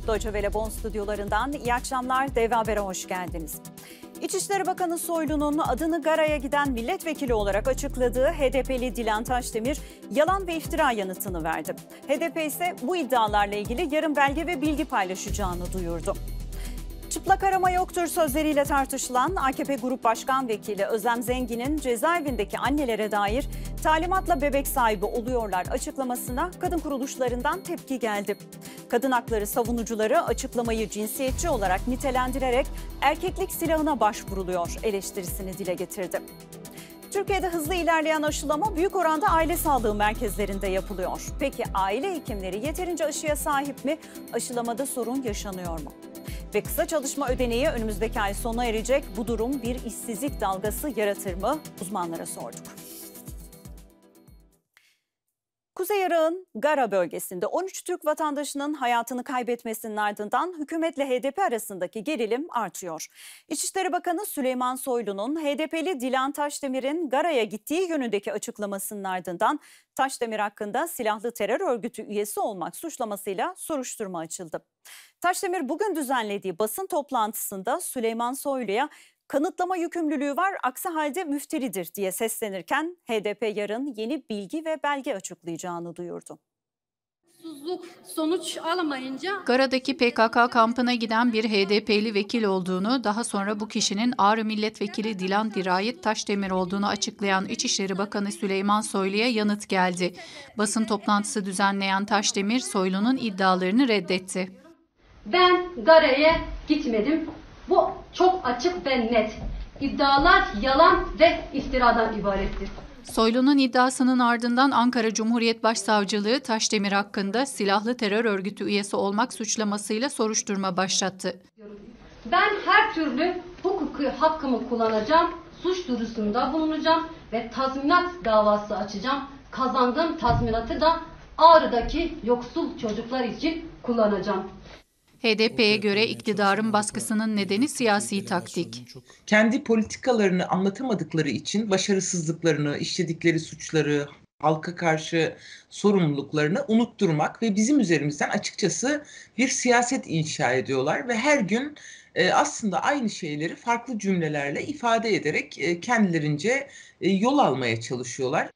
Deutsche Welle Bonn stüdyolarından iyi akşamlar, Dev Haber'e hoş geldiniz. İçişleri Bakanı Soylu'nun adını Gara'ya giden milletvekili olarak açıkladığı HDP'li Dilan Taşdemir yalan ve iftira yanıtını verdi. HDP ise bu iddialarla ilgili yarın belge ve bilgi paylaşacağını duyurdu. Çıplak arama yoktur sözleriyle tartışılan AKP Grup Başkan Vekili Özlem Zengin'in cezaevindeki annelere dair talimatla bebek sahibi oluyorlar açıklamasına kadın kuruluşlarından tepki geldi. Kadın hakları savunucuları açıklamayı cinsiyetçi olarak nitelendirerek erkeklik silahına başvuruluyor eleştirisini dile getirdi. Türkiye'de hızlı ilerleyen aşılama büyük oranda aile sağlığı merkezlerinde yapılıyor. Peki aile hekimleri yeterince aşıya sahip mi? Aşılamada sorun yaşanıyor mu? Ve kısa çalışma ödeneği önümüzdeki ay sona erecek. Bu durum bir işsizlik dalgası yaratır mı? Uzmanlara sorduk. Kuzey Irak'ın Gara bölgesinde 13 Türk vatandaşının hayatını kaybetmesinin ardından hükümetle HDP arasındaki gerilim artıyor. İçişleri Bakanı Süleyman Soylu'nun HDP'li Dilan Taşdemir'in Gara'ya gittiği yönündeki açıklamasının ardından Taşdemir hakkında silahlı terör örgütü üyesi olmak suçlamasıyla soruşturma açıldı. Taşdemir bugün düzenlediği basın toplantısında Süleyman Soylu'ya kanıtlama yükümlülüğü var, aksi halde müftiridir diye seslenirken HDP yarın yeni bilgi ve belge açıklayacağını duyurdu. Sonuç alamayınca Gara'daki PKK kampına giden bir HDP'li vekil olduğunu, daha sonra bu kişinin Ağrı Milletvekili Dilan Dirayet Taşdemir olduğunu açıklayan İçişleri Bakanı Süleyman Soylu'ya yanıt geldi. Basın toplantısı düzenleyen Taşdemir, Soylu'nun iddialarını reddetti. ben Gara'ya gitmedim. Bu çok açık ve net. İddialar yalan ve iftiradan ibarettir. Soylu'nun iddiasının ardından Ankara Cumhuriyet Başsavcılığı Taşdemir hakkında silahlı terör örgütü üyesi olmak suçlamasıyla soruşturma başlattı. Ben her türlü hukuki hakkımı kullanacağım, suç duyurusunda bulunacağım ve tazminat davası açacağım. Kazandığım tazminatı da Ağrı'daki yoksul çocuklar için kullanacağım. HDP'ye göre iktidarın baskısının nedeni siyasi taktik. Kendi politikalarını anlatamadıkları için başarısızlıklarını, işledikleri suçları, halka karşı sorumluluklarını unutturmak ve bizim üzerimizden açıkçası bir siyaset inşa ediyorlar ve her gün aslında aynı şeyleri farklı cümlelerle ifade ederek kendilerince yol almaya çalışıyorlar.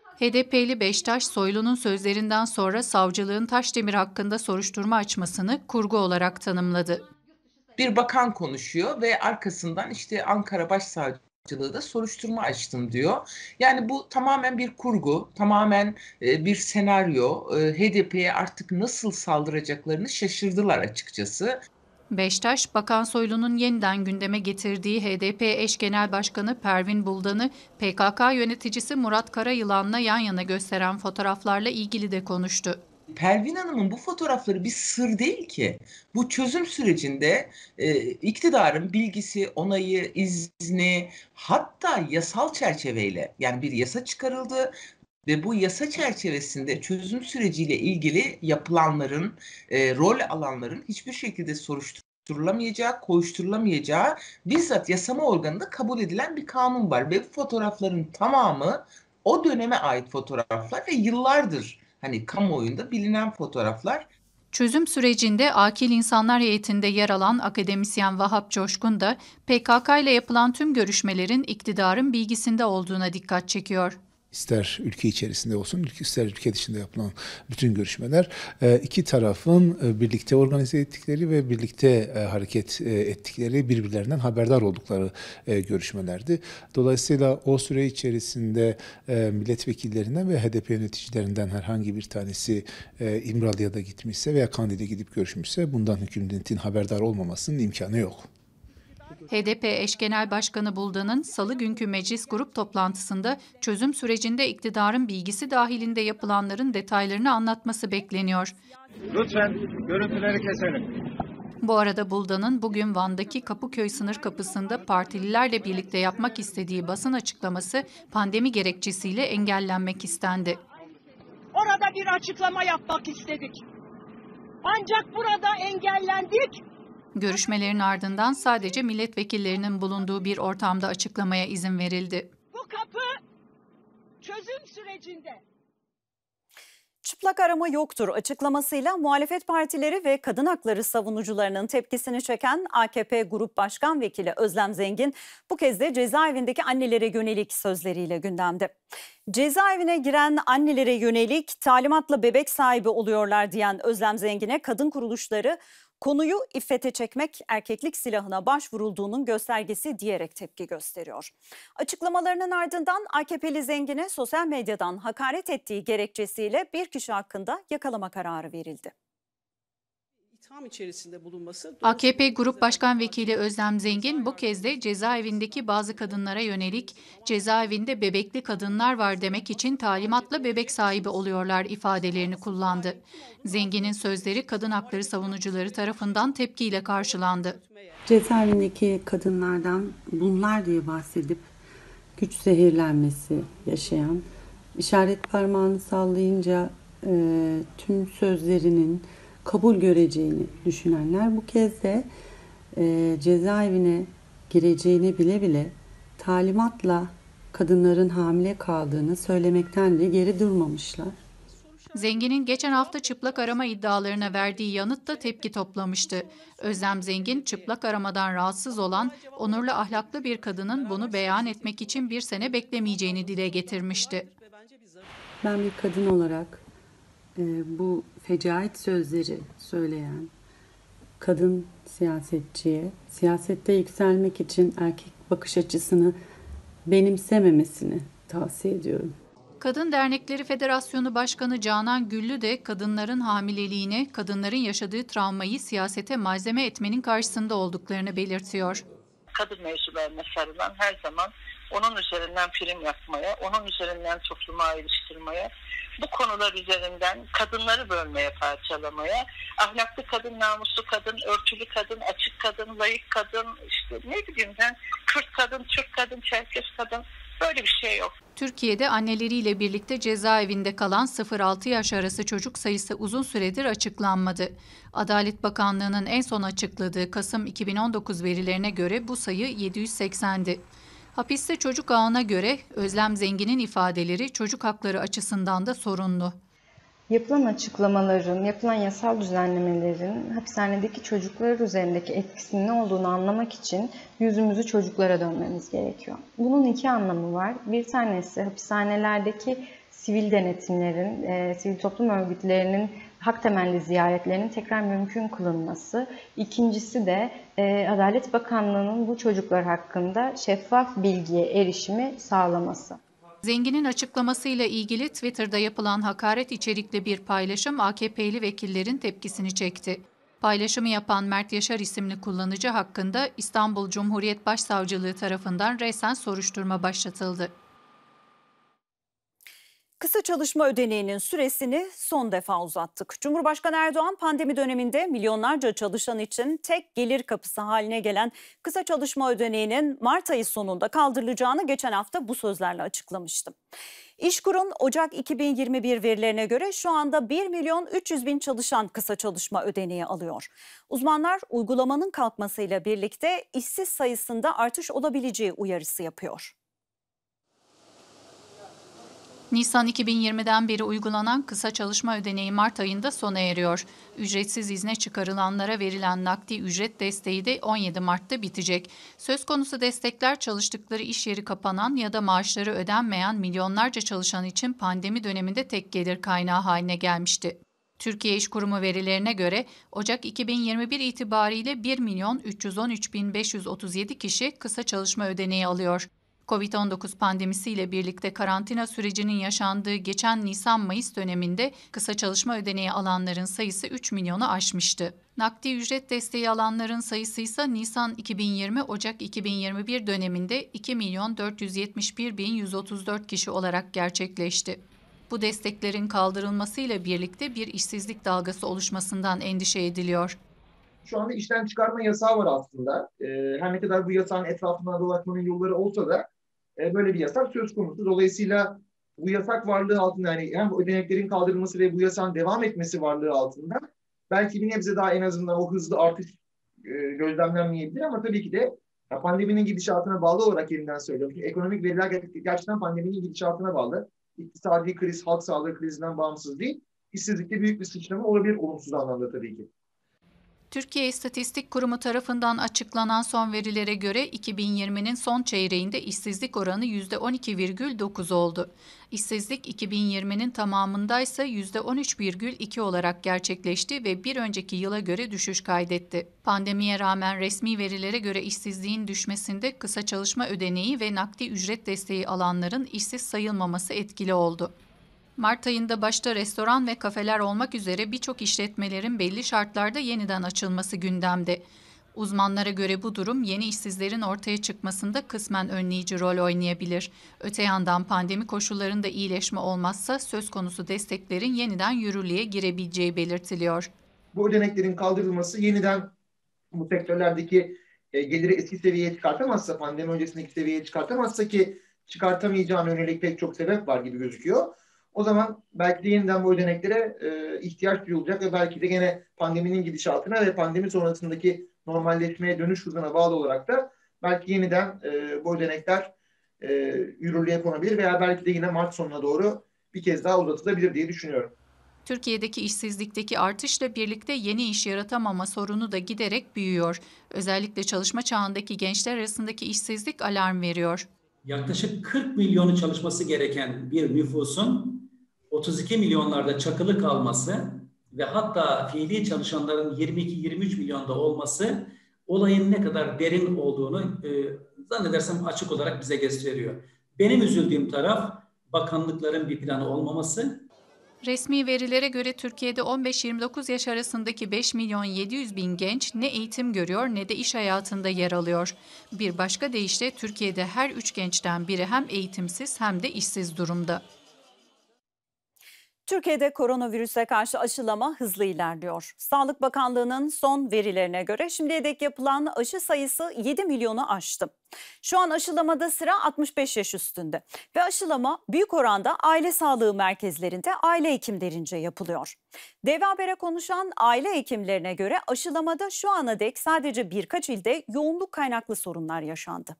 HDP'li Beştaş, Soylu'nun sözlerinden sonra savcılığın Taşdemir hakkında soruşturma açmasını kurgu olarak tanımladı. Bir bakan konuşuyor ve arkasından işte Ankara Başsavcılığı da soruşturma açtım diyor. Yani bu tamamen bir kurgu, tamamen bir senaryo. HDP'ye artık nasıl saldıracaklarını şaşırdılar açıkçası. Beştaş, Bakan Soylu'nun yeniden gündeme getirdiği HDP eş genel başkanı Pervin Buldan'ı PKK yöneticisi Murat Karayılan'la yan yana gösteren fotoğraflarla ilgili de konuştu. Pervin Hanım'ın bu fotoğrafları bir sır değil ki. Bu çözüm sürecinde iktidarın bilgisi, onayı, izni, hatta yasal çerçeveyle, yani bir yasa çıkarıldı ve bu yasa çerçevesinde çözüm süreciyle ilgili yapılanların, rol alanların hiçbir şekilde soruşturulamayacağı, koşturulamayacağı bizzat yasama organında kabul edilen bir kanun var. Ve bu fotoğrafların tamamı o döneme ait fotoğraflar ve yıllardır hani kamuoyunda bilinen fotoğraflar. Çözüm sürecinde Akil İnsanlar Heyeti'nde yer alan akademisyen Vahap Coşkun da PKK ile yapılan tüm görüşmelerin iktidarın bilgisinde olduğuna dikkat çekiyor. İster ülke içerisinde olsun, ister ülke dışında yapılan bütün görüşmeler iki tarafın birlikte organize ettikleri ve birlikte hareket ettikleri, birbirlerinden haberdar oldukları görüşmelerdi. Dolayısıyla o süre içerisinde milletvekillerinden ve HDP yöneticilerinden herhangi bir tanesi İmralı'ya da gitmişse veya Kandil'e gidip görüşmüşse bundan hükümetin haberdar olmamasının imkanı yok. HDP eş genel başkanı Buldan'ın salı günkü meclis grup toplantısında çözüm sürecinde iktidarın bilgisi dahilinde yapılanların detaylarını anlatması bekleniyor. Lütfen görüntüleri keselim. Bu arada Buldan'ın bugün Van'daki Kapıköy sınır kapısında partililerle birlikte yapmak istediği basın açıklaması pandemi gerekçesiyle engellenmek istendi. Orada bir açıklama yapmak istedik. Ancak burada engellendik. Görüşmelerin ardından sadece milletvekillerinin bulunduğu bir ortamda açıklamaya izin verildi. Bu kapı çözüm sürecinde Çıplak arama yoktur açıklamasıyla muhalefet partileri ve kadın hakları savunucularının tepkisini çeken AKP Grup Başkan Vekili Özlem Zengin bu kez de cezaevindeki annelere yönelik sözleriyle gündemde. Cezaevine giren annelere yönelik talimatla bebek sahibi oluyorlar diyen Özlem Zengin'e kadın kuruluşları konuyu iffete çekmek erkeklik silahına başvurulduğunun göstergesi diyerek tepki gösteriyor. Açıklamalarının ardından AKP'li Zengin'e sosyal medyadan hakaret ettiği gerekçesiyle bir kişi hakkında yakalama kararı verildi. AKP Grup Başkan Vekili Özlem Zengin bu kez de cezaevindeki bazı kadınlara yönelik cezaevinde bebekli kadınlar var demek için talimatla bebek sahibi oluyorlar ifadelerini kullandı. Zengin'in sözleri kadın hakları savunucuları tarafından tepkiyle karşılandı. Cezaevindeki kadınlardan bunlar diye bahsedip güç zehirlenmesi yaşayan, işaret parmağını sallayınca tüm sözlerinin kabul göreceğini düşünenler bu kez de cezaevine gireceğini bile bile talimatla kadınların hamile kaldığını söylemekten de geri durmamışlar. Zengin'in geçen hafta çıplak arama iddialarına verdiği yanıt da tepki toplamıştı. Özlem Zengin, çıplak aramadan rahatsız olan onurlu ahlaklı bir kadının bunu beyan etmek için bir sene beklemeyeceğini dile getirmişti. Ben bir kadın olarak bu fecaat sözleri söyleyen kadın siyasetçiye siyasette yükselmek için erkek bakış açısını benimsememesini tavsiye ediyorum. Kadın Dernekleri Federasyonu Başkanı Canan Güllü de kadınların hamileliğini, kadınların yaşadığı travmayı siyasete malzeme etmenin karşısında olduklarını belirtiyor. Kadın mevzularına sarılan her zaman onun üzerinden prim yapmaya, onun üzerinden topluma ayrıştırmaya, bu konular üzerinden kadınları bölmeye, parçalamaya, ahlaklı kadın, namuslu kadın, örtülü kadın, açık kadın, layık kadın, işte ne bileyim ben, Kürt kadın, Türk kadın, Çerkes kadın, böyle bir şey yok. Türkiye'de anneleriyle birlikte cezaevinde kalan 0-6 yaş arası çocuk sayısı uzun süredir açıklanmadı. Adalet Bakanlığı'nın en son açıkladığı Kasım 2019 verilerine göre bu sayı 780'di. Hapiste çocuk ağına göre Özlem Zengin'in ifadeleri çocuk hakları açısından da sorunlu. Yapılan açıklamaların, yapılan yasal düzenlemelerin hapishanedeki çocuklar üzerindeki etkisinin ne olduğunu anlamak için yüzümüzü çocuklara dönmemiz gerekiyor. Bunun iki anlamı var. Bir tanesi hapishanelerdeki sivil denetimlerin, sivil toplum örgütlerinin hak temelli ziyaretlerinin tekrar mümkün kılınması. İkincisi de Adalet Bakanlığı'nın bu çocuklar hakkında şeffaf bilgiye erişimi sağlaması. Zengin'in açıklamasıyla ilgili Twitter'da yapılan hakaret içerikli bir paylaşım AKP'li vekillerin tepkisini çekti. Paylaşımı yapan Mert Yaşar isimli kullanıcı hakkında İstanbul Cumhuriyet Başsavcılığı tarafından resen soruşturma başlatıldı. Kısa çalışma ödeneğinin süresini son defa uzattık. Cumhurbaşkanı Erdoğan pandemi döneminde milyonlarca çalışan için tek gelir kapısı haline gelen kısa çalışma ödeneğinin Mart ayı sonunda kaldırılacağını geçen hafta bu sözlerle açıklamıştı. İşkur'un Ocak 2021 verilerine göre şu anda 1.300.000 çalışan kısa çalışma ödeneği alıyor. Uzmanlar uygulamanın kalkmasıyla birlikte işsiz sayısında artış olabileceği uyarısı yapıyor. Nisan 2020'den beri uygulanan kısa çalışma ödeneği Mart ayında sona eriyor. Ücretsiz izne çıkarılanlara verilen nakdi ücret desteği de 17 Mart'ta bitecek. Söz konusu destekler çalıştıkları iş yeri kapanan ya da maaşları ödenmeyen milyonlarca çalışan için pandemi döneminde tek gelir kaynağı haline gelmişti. Türkiye İş Kurumu verilerine göre Ocak 2021 itibariyle 1.313.537 kişi kısa çalışma ödeneği alıyor. Covid-19 pandemisiyle birlikte karantina sürecinin yaşandığı geçen Nisan-Mayıs döneminde kısa çalışma ödeneği alanların sayısı 3 milyonu aşmıştı. Nakdi ücret desteği alanların sayısı ise Nisan 2020-Ocak 2021 döneminde 2.471.134 kişi olarak gerçekleşti. Bu desteklerin kaldırılmasıyla birlikte bir işsizlik dalgası oluşmasından endişe ediliyor. Şu anda işten çıkarma yasağı var aslında. Her ne kadar bu yasağın etrafından dolaşmanın yolları olsa da böyle bir yasak söz konusu. Dolayısıyla bu yasak varlığı altında, yani hem ödeneklerin kaldırılması ve bu yasağın devam etmesi varlığı altında belki bir nebze daha en azından o hızlı artış gözlemlenmeyebilir, ama tabii ki de pandeminin gidişatına bağlı olarak yeniden söylüyorum. Çünkü ekonomik veriler gerçekten pandeminin gidişatına bağlı. İktisadi kriz, halk sağlığı krizinden bağımsız değil. işsizlikte büyük bir sıçrama olabilir olumsuz anlamda tabii ki. Türkiye İstatistik Kurumu tarafından açıklanan son verilere göre 2020'nin son çeyreğinde işsizlik oranı %12,9 oldu. İşsizlik 2020'nin tamamındaysa %13,2 olarak gerçekleşti ve bir önceki yıla göre düşüş kaydetti. Pandemiye rağmen resmi verilere göre işsizliğin düşmesinde kısa çalışma ödeneği ve nakdi ücret desteği alanların işsiz sayılmaması etkili oldu. Mart ayında başta restoran ve kafeler olmak üzere birçok işletmelerin belli şartlarda yeniden açılması gündemde. Uzmanlara göre bu durum yeni işsizlerin ortaya çıkmasında kısmen önleyici rol oynayabilir. Öte yandan pandemi koşullarında iyileşme olmazsa söz konusu desteklerin yeniden yürürlüğe girebileceği belirtiliyor. Bu ödeneklerin kaldırılması yeniden bu sektörlerdeki geliri eski seviyeye çıkartamazsa, pandemi öncesindeki seviyeye çıkartamazsa ki çıkartamayacağına yönelik pek çok sebep var gibi gözüküyor. O zaman belki de yeniden bu ödeneklere ihtiyaç duyulacak ve belki de gene pandeminin gidişatına ve pandemi sonrasındaki normalleşmeye dönüş hızına bağlı olarak da belki yeniden bu ödenekler yürürlüğe konabilir veya belki de yine Mart sonuna doğru bir kez daha uzatılabilir diye düşünüyorum. Türkiye'deki işsizlikteki artışla birlikte yeni iş yaratamama sorunu da giderek büyüyor. Özellikle çalışma çağındaki gençler arasındaki işsizlik alarm veriyor. Yaklaşık 40 milyonu çalışması gereken bir nüfusun 32 milyonlarda çakılı kalması ve hatta fiili çalışanların 22-23 milyonda olması olayın ne kadar derin olduğunu zannedersem açık olarak bize gösteriyor. Benim üzüldüğüm taraf bakanlıkların bir planı olmaması. Resmi verilere göre Türkiye'de 15-29 yaş arasındaki 5.700.000 genç ne eğitim görüyor ne de iş hayatında yer alıyor. Bir başka deyişle Türkiye'de her 3 gençten biri hem eğitimsiz hem de işsiz durumda. Türkiye'de koronavirüse karşı aşılama hızlı ilerliyor. Sağlık Bakanlığı'nın son verilerine göre şimdiye dek yapılan aşı sayısı 7 milyonu aştı. Şu an aşılamada sıra 65 yaş üstünde ve aşılama büyük oranda aile sağlığı merkezlerinde aile hekimlerince yapılıyor. DV Haber'e konuşan aile hekimlerine göre aşılamada şu ana dek sadece birkaç ilde yoğunluk kaynaklı sorunlar yaşandı.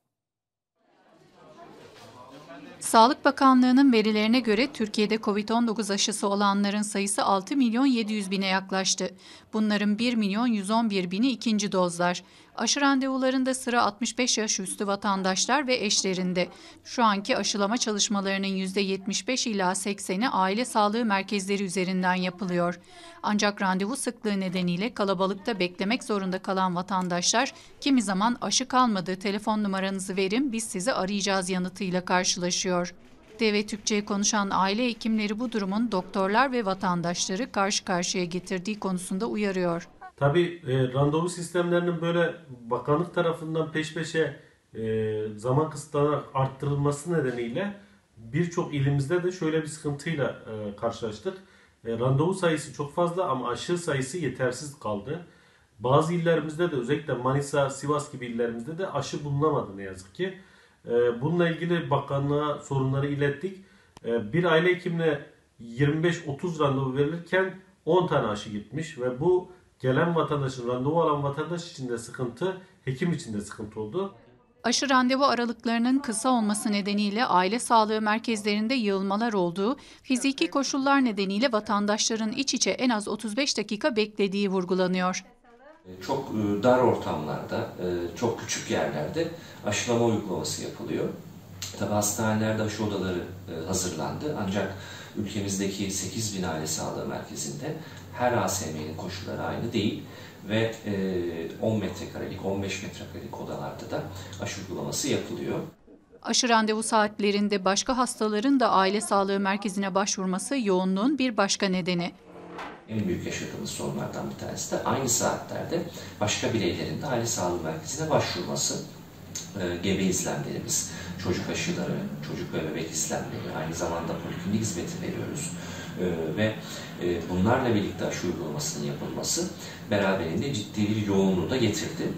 Sağlık Bakanlığı'nın verilerine göre Türkiye'de COVID-19 aşısı olanların sayısı 6.700.000'e yaklaştı. Bunların 1.111.000'i ikinci dozlar. Aşı randevularında sıra 65 yaş üstü vatandaşlar ve eşlerinde. Şu anki aşılama çalışmalarının %75 ila 80'i aile sağlığı merkezleri üzerinden yapılıyor. Ancak randevu sıklığı nedeniyle kalabalıkta beklemek zorunda kalan vatandaşlar kimi zaman aşı kalmadı, telefon numaranızı verin biz sizi arayacağız yanıtıyla karşılaşıyor. DV Türkçe'ye konuşan aile hekimleri bu durumun doktorlar ve vatandaşları karşı karşıya getirdiği konusunda uyarıyor. Tabii randevu sistemlerinin böyle bakanlık tarafından peş peşe zaman kısıtlanarak arttırılması nedeniyle birçok ilimizde de şöyle bir sıkıntıyla karşılaştık. Randevu sayısı çok fazla ama aşı sayısı yetersiz kaldı. Bazı illerimizde de özellikle Manisa, Sivas gibi illerimizde de aşı bulunamadı ne yazık ki. Bununla ilgili bakanlığa sorunları ilettik. Bir aile hekimine 25-30 randevu verilirken 10 tane aşı gitmiş ve bu gelen vatandaşın, randevu alan vatandaş için de sıkıntı, hekim için de sıkıntı oldu. Aşı randevu aralıklarının kısa olması nedeniyle aile sağlığı merkezlerinde yığılmalar olduğu, fiziki koşullar nedeniyle vatandaşların iç içe en az 35 dakika beklediği vurgulanıyor. Çok dar ortamlarda, çok küçük yerlerde aşılama uygulaması yapılıyor. Tabi hastanelerde aşı odaları hazırlandı ancak ülkemizdeki 8.000 aile sağlığı merkezinde her ASM'nin koşulları aynı değil ve 10 metrekarelik, 15 metrekarelik odalarda da aşı uygulaması yapılıyor. Aşı randevu saatlerinde başka hastaların da aile sağlığı merkezine başvurması yoğunluğun bir başka nedeni. En büyük yaşadığımız sorunlardan bir tanesi de aynı saatlerde başka bireylerin de aile sağlığı merkezine başvurması. Gebe izlemlerimiz, çocuk aşıları, çocuk ve bebek izlemleri, aynı zamanda poliklinik hizmeti veriyoruz. Ve bunlarla birlikte aşı uygulamasının yapılması beraberinde ciddi bir yoğunluğu da getirdi.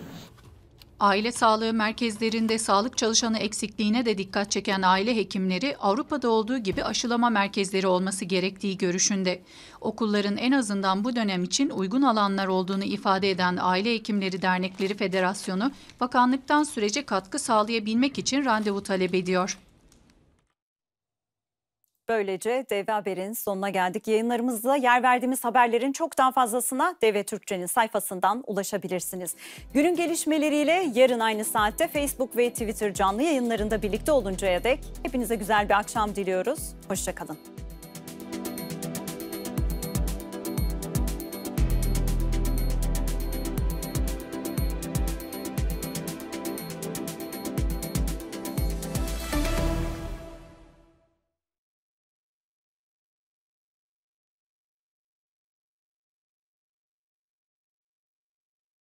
Aile sağlığı merkezlerinde sağlık çalışanı eksikliğine de dikkat çeken aile hekimleri Avrupa'da olduğu gibi aşılama merkezleri olması gerektiği görüşünde. Okulların en azından bu dönem için uygun alanlar olduğunu ifade eden Aile Hekimleri Dernekleri Federasyonu, bakanlıktan sürece katkı sağlayabilmek için randevu talep ediyor. Böylece DV Haber'in sonuna geldik. Yayınlarımızda yer verdiğimiz haberlerin çok daha fazlasına DV Türkçe'nin sayfasından ulaşabilirsiniz. Günün gelişmeleriyle yarın aynı saatte Facebook ve Twitter canlı yayınlarında birlikte oluncaya dek hepinize güzel bir akşam diliyoruz. Hoşça kalın.